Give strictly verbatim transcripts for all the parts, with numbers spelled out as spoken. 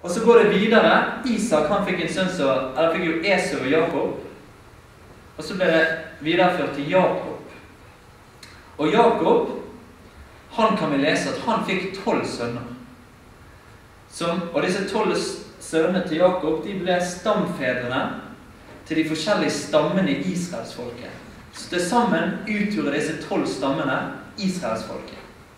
Og så går det videre. Isak, han fikk en sønn som, eller fikk jo Esau og Jakob. Og så ble det videreført til Jakob. Og Jakob, han kan vi lese at han fikk tolv sønner. Som, og disse tolv sønnene til Jakob, de ble stamfedrene til de forskjellige stammene i Israelsfolket. Så til sammen utgjorde disse tolv stammene Israelsfolket.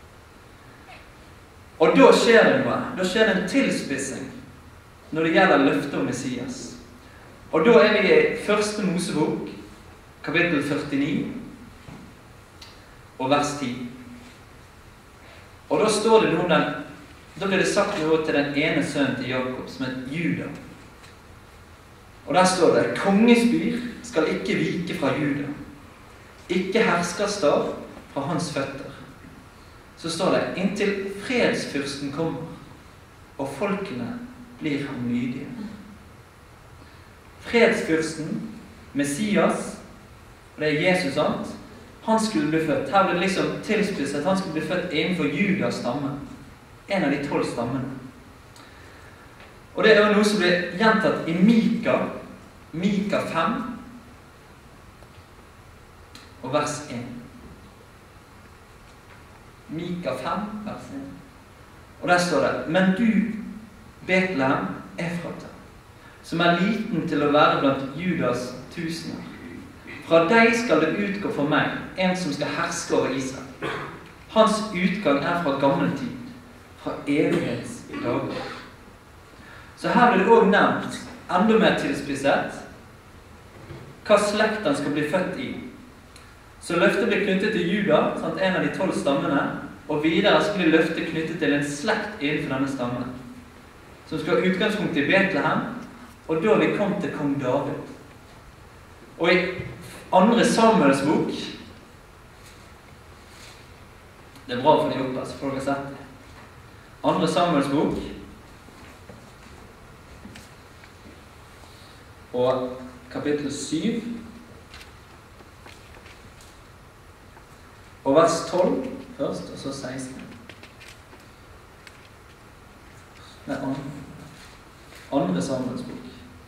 Og da skjer det noe. Da skjer det en tilspissing når det gjelder løftet om Messias. Og da er vi i første Mosebok, kapittel førtini, og vers ti. Og da står det noe, da blir det sagt noe til den ene sønnen til Jakob, som er Juda. Og der står det, kongesbyr skal ikke vike fra Juda. Ikke herskerstav fra hans føtter. Så står det, inntil fredsfyrsten kommer, og folkene blir ham lydige. Fredsfyrsten, Messias, og det er Jesus sant, han skulle bli født. Her ble det liksom tilspisset at han skulle bli født innenfor Judas stamme. En av de tolv stammene. Og det er jo noe som blir gjentatt i Mika, Mika fem, og vers en. Mika fem, vers en. Og der står det, men du, Betlehem, Efrata, som er liten til å være blant Judas tusener. Fra deg skal det utgå for meg, en som skal herske over Israel. Hans utgang er fra gammel tid, fra evighets dager. Så her blir det også nevnt, enda mer tilspisset, hva slekt han skal bli født i. Så løftet blir knyttet til Juda, sant, en av de tolv stammene, og videre så blir løftet knyttet til en slekt innenfor denne stammen, som skal ha utgangspunkt i Betlehem, og da vi kom til kong David. Og i andre Samuels bok, det er bra for de oppe, så folk har sett det. Andre Samuels bok, og kapittel syv, og vers tolv først, og så seksten. Nei, andre, andre Samuels bok.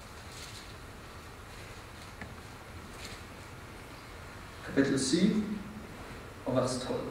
Kapittel syv, og vers tolv.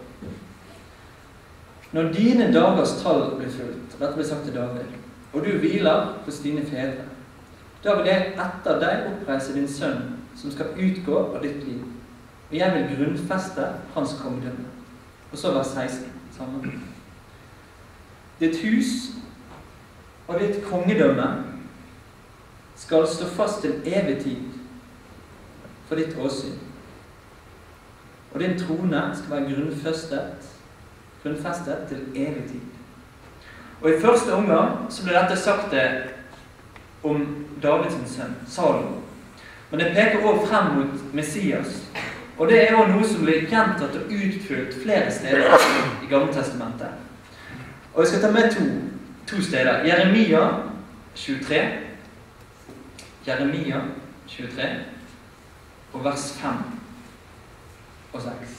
Når dine dagers tall blir fulgt, dette blir sagt til David, og du hviler hos dine fedre, da vil jeg etter deg oppreise din sønn, som skal utgå av ditt liv, og jeg vil grunnfeste hans kongedømme. Og så vers seksten, sammen. Ditt hus og ditt kongedømme skal stå fast til evig tid for ditt åsyn. Og din trone skal være grunnfestet, grunnfestet til evig tid. Og i første omgang så ble dette sagt det om Davids sønn, Salomo. Men det peker også frem mot Messias. Og det er jo noe som blir gjentatt og utfylt flere steder i Gamle testamentet. Og jeg skal ta med to, to steder. Jeremia tjuetre, Jeremia tjuetre, og vers fem og seks.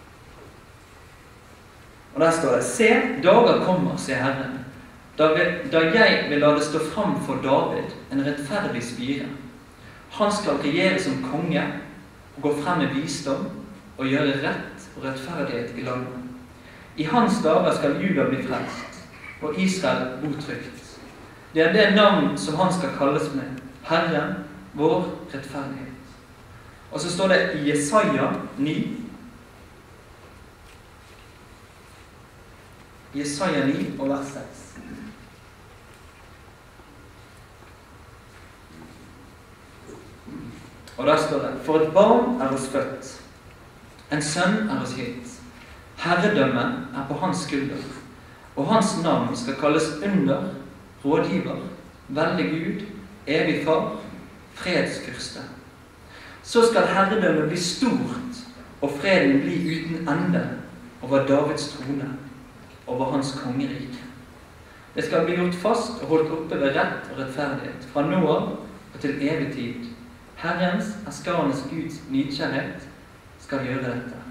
Og der står det, se, dager kommer, sier Herren, da, vil, da jeg vil la det stå frem for David, en rettferdig spire. Han skal regjere som konge, og gå frem med visdom, og gjøre rett og rettferdighet i landet. I hans dager skal Juda bli frelst, og Israel bo trygt. Det er det navn som han skal kalles med, Herren, vår rettferdighet. Og så står det i Jesaja ni, Jesaja ni og vers seks. Og der står det, for et barn er oss født, en sønn er oss gitt, herredømme er på hans skulder, og hans navn skal kalles under, rådgiver, veldig Gud, evig far, fredsfyrste. Så skal herredømme bli stort, og freden bli uten ende over Davids trone, over hans kongerike. Det skal bli gjort fast og holdt oppe ved rett og rettferdighet, fra nå av og til evig tid. Herrens, herskarenes Guds nidkjærhet skal gjøre dette.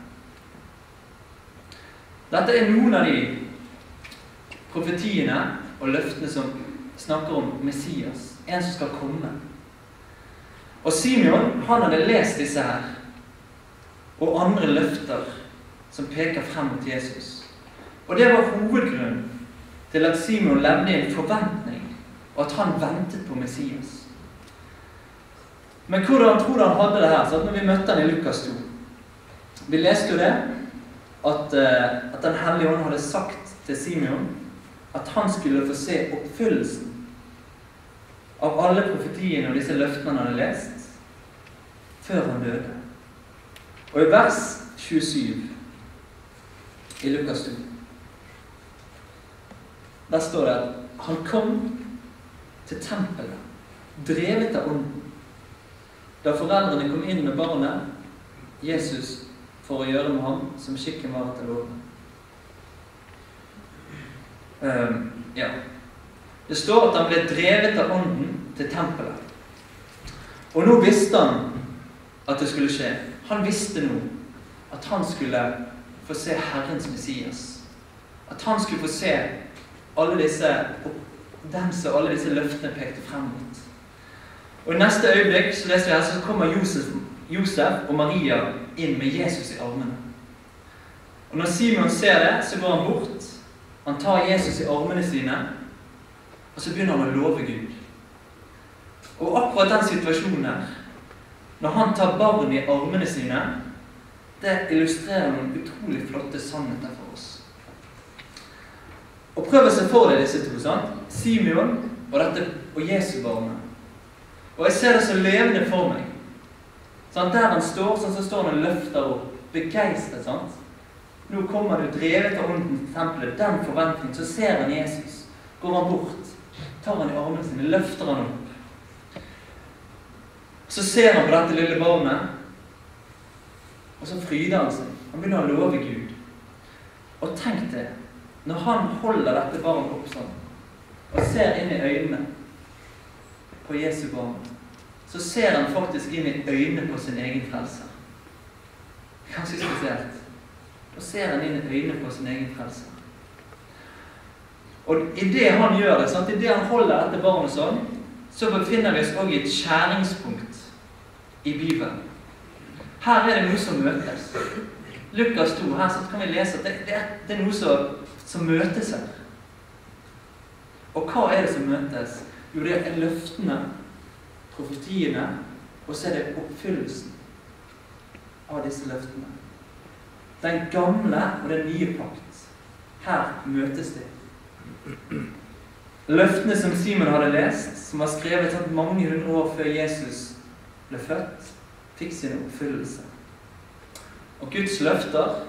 Dette er noen av de profetiene og løftene som, snakker om Messias, en som skal komme. Og Simeon, han hadde lest disse her, og andre løfter som peker frem mot Jesus. Og det var hovedgrunnen til at Simeon levde i en forventning, og at han ventet på Messias. Men hvordan tror du han hadde det her, så når vi møtte han i Lukas to? Vi leste jo det, at, at den hellige ånd hadde sagt til Simeon, at han skulle få se oppfyllelsen av alle profetiene og disse løftene han hadde lest, før han døde. Og i vers tjuesju i Lukas to, der står det at han kom til tempelet, drevet av ånden. Da foreldrene kom inn med barnet, Jesus, for å gjøre med ham som skikken var etter loven. Um, ja. Det står at han ble drevet av ånden til tempelet. Og nå visste han at det skulle skje. Han visste nå at han skulle få se Herrens Messias. At han skulle få se alle disse, dem som alle disse løftene pekte frem mot. Og i neste øyeblikk så leser vi her, så kommer Josef, Josef og Maria inn med Jesus i armene. Og når Simeon ser det, så går han bort. Han tar Jesus i armene sine, og så begynner han å love Gud. Og akkurat den situasjonen her, når han tar barn i armene sine, det illustrerer noen utrolig flotte sannheter for oss. Og prøv å se for deg disse to, sant? Simeon og, dette, og Jesu barnet. Og jeg ser det så levende for meg. Sånn, der han står, sånn, så står han og løfter opp, begeistret, sant? Nå kommer du drevet av ånden til tempelet, den forventningen, så ser han Jesus. Går han bort, tar han i armene sine, løfter han opp. Så ser han på dette lille barnet, og så fryder han seg. Han begynner å love Gud. Og tenk det, når han holder dette barnet opp sånn, og ser inn i øynene på Jesu barn, så ser han faktisk inn i øynene på sin egen frelser. Ganske spesielt. Og ser han inn i øynene på sin egen frelser. Og i det han gjør det, sant? I det han holder dette barnet sånn, så befinner vi oss også i et skjæringspunkt i Bibelen. Her er det noe som møtes. Lukas to, her så kan vi lese at det, det, er, det er noe som, som møtes her. Og hva er det som møtes? Jo, det er løftene, profetiene, og så er det oppfyllelsen av disse løftene. Den gamle og den nye pakt. Her møtes de. Løftene som Simon hadde lest, som var skrevet sånn mange hundre år før Jesus ble født, fikk sin oppfyllelse. Og Guds løfter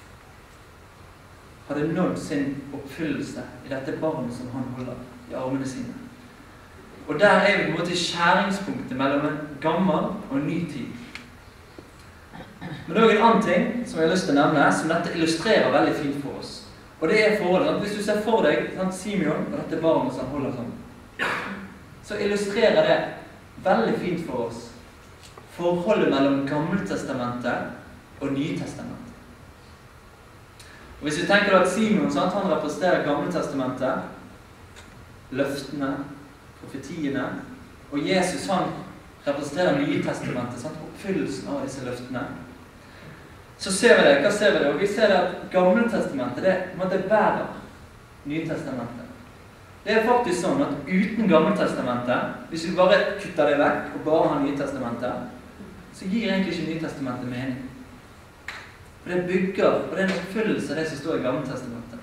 hadde nådd sin oppfyllelse i dette barnet som han holder i armene sine. Og der er vi på en måte i skjæringspunktet mellom en gammel og en ny tid. Men det er også en annen ting som jeg har lyst til å nevne, som dette illustrerer veldig fint for oss. Og det er forholdet, at hvis du ser for deg sant, Simeon og dette barnet som holder sånn, så illustrerer det veldig fint for oss forholdet mellom Gammeltestamentet og Nytestamentet. Og hvis vi tenker at Simeon, sant, han representerer Gammeltestamentet, løftene, profetiene, og Jesus han representerer Nytestamentet, sant, oppfyllelsen av disse løftene, så ser vi det. Hva ser vi det? Og vi ser det at Gammeltestamentet, det, det bærer Nytestamentet. Det er faktisk sånn at uten Gammeltestamentet, hvis vi bare kutter det vekk og bare har Nytestamentet, så gir egentlig ikke Nytestamentet mening. For det bygger på den oppfyllelse av det som står i Gammeltestamentet.